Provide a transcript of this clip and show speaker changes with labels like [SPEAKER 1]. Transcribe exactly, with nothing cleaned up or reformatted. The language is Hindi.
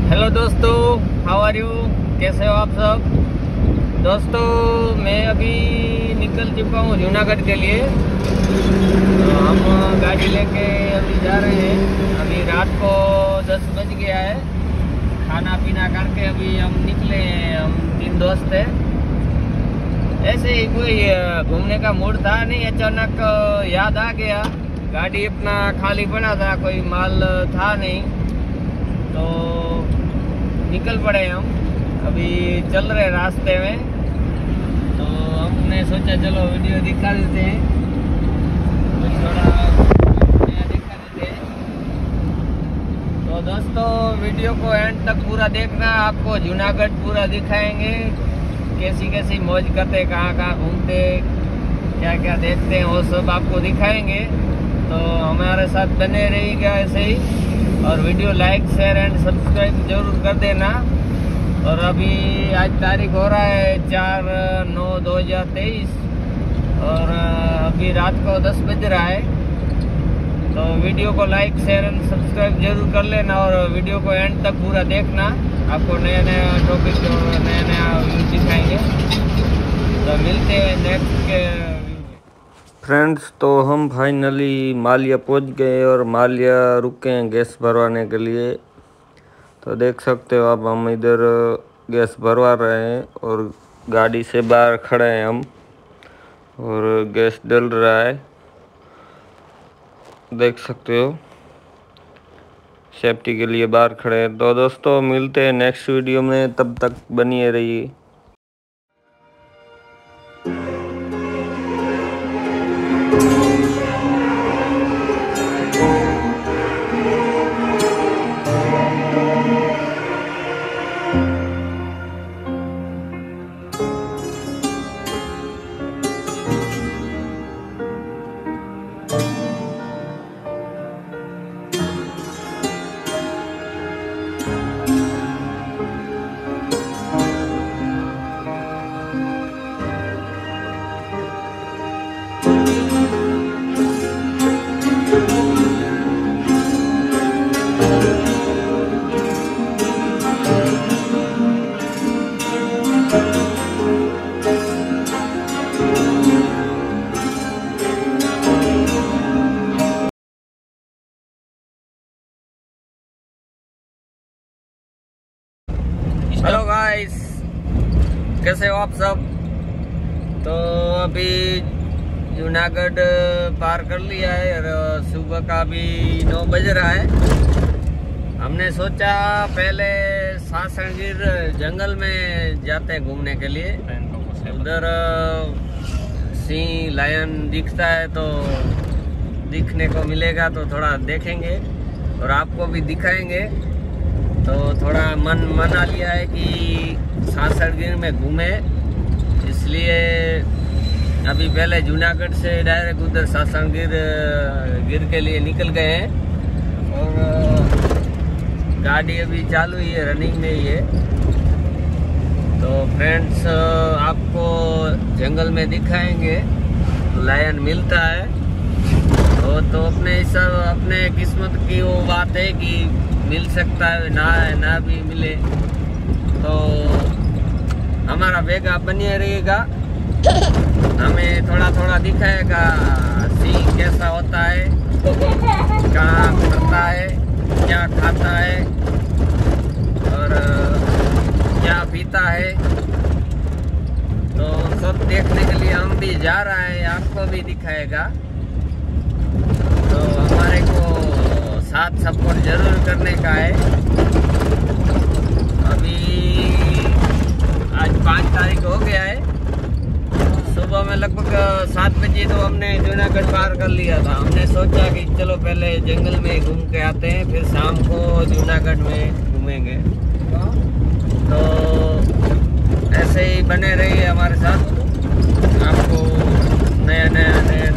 [SPEAKER 1] हेलो दोस्तों, हाउ आर यू? कैसे हो आप सब? दोस्तों मैं अभी निकल चुका हूँ जूनागढ़ के लिए। तो हम गाड़ी लेके अभी जा रहे हैं। अभी रात को दस बज गया है। खाना पीना करके अभी हम निकले हैं। हम तीन दोस्त हैं। ऐसे ही कोई घूमने का मूड था नहीं, अचानक याद आ गया। गाड़ी अपना खाली पड़ा था, कोई माल था नहीं, तो निकल पड़े हम। अभी चल रहे रास्ते में, तो हमने सोचा चलो वीडियो दिखा देते हैं, तो थोड़ा नया दिखा देते हैं। तो दोस्तों वीडियो को एंड तक पूरा देखना, आपको जूनागढ़ पूरा दिखाएंगे। कैसी कैसी मौज करते, कहाँ कहाँ घूमते, क्या क्या देखते हैं, वो सब आपको दिखाएंगे। तो हमारे साथ बने रहिएगा ऐसे ही, और video like share and subscribe जरूर कर देना। और अभी आज तारीख हो रहा है चार नौ दो हज़ार तेईस, और अभी रात को दस बज रहा है। तो वीडियो को लाइक शेयर एंड सब्सक्राइब जरूर कर लेना, और वीडियो को एंड तक पूरा देखना। आपको नया नया टॉपिक और नया नया व्यू दिखाएंगे। तो मिलते हैं नेक्स्ट के
[SPEAKER 2] फ्रेंड्स। तो हम फाइनली मालिया पहुंच गए और मालिया रुके हैं गैस भरवाने के लिए। तो देख सकते हो आप, हम इधर गैस भरवा रहे हैं और गाड़ी से बाहर खड़े हैं हम, और गैस डल रहा है, देख सकते हो। सेफ्टी के लिए बाहर खड़े हैं। तो दोस्तों मिलते हैं नेक्स्ट वीडियो में, तब तक बनिए रहिए।
[SPEAKER 1] हेलो गाइस, कैसे हो आप सब? तो अभी जूनागढ़ पार कर लिया है और सुबह का भी नौ बज रहा है। हमने सोचा पहले सासणगिर जंगल में जाते हैं घूमने के लिए। उधर सिंह लायन दिखता है, तो दिखने को मिलेगा तो थोड़ा देखेंगे और आपको भी दिखाएंगे। तो थोड़ा मन मना लिया है कि सासणगिर में घूमे, इसलिए अभी पहले जूनागढ़ से डायरेक्ट उधर सासणगिर गिर के लिए निकल गए हैं। और गाड़ी अभी चालू ही है, रनिंग में ही है। तो फ्रेंड्स आपको जंगल में दिखाएंगे, लायन मिलता है तो, तो अपने हिसाब अपने किस्मत की वो बात है कि मिल सकता है, ना है ना भी मिले। तो हमारा बेगा बनिए रहेगा, हमें थोड़ा थोड़ा दिखाएगा सिंह कैसा होता है, कहाँ करता है, क्या खाता है और क्या पीता है। तो सब देखने के लिए हम भी जा रहा है, आपको भी दिखाएगा। तो हमारे को साथ सपोर्ट जरूर करने का है। अभी आज पाँच तारीख हो गया है। सुबह में लगभग सात बजे तो हमने जूनागढ़ पार कर लिया था। हमने सोचा कि चलो पहले जंगल में घूम के आते हैं, फिर शाम को जूनागढ़ में घूमेंगे। तो ऐसे ही बने रहिए हमारे साथ, आपको नया नया नया